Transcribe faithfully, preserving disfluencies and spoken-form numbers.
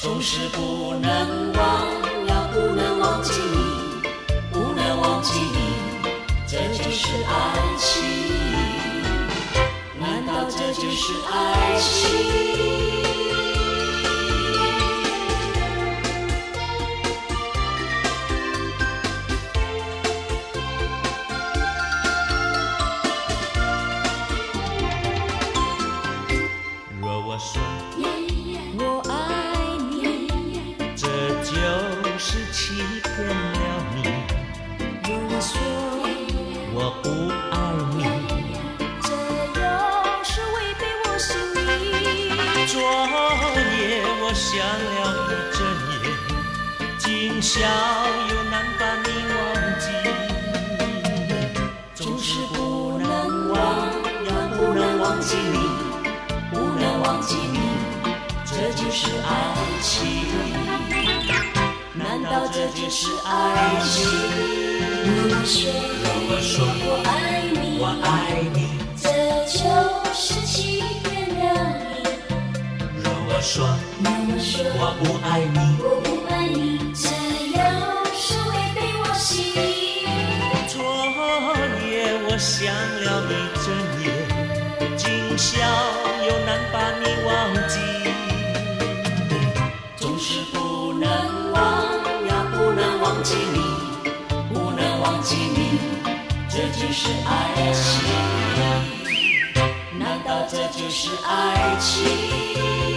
总是不能忘，要不能忘记你，不能忘记你，这就是爱情。难道这就是爱情？想了一整夜，今宵又难把你忘记，总是不能忘，要不能忘记你，不能忘记你，这就是爱情。难道这就是爱情？如果说我爱你，我爱你，这就是欺骗了你。如果说我不爱你，我不爱你，这样是违背我心意。昨夜我想了一整夜，今宵又难把你忘记，总是不能忘，要不能忘记你，不能忘记你，这就是爱情。难道这就是爱情？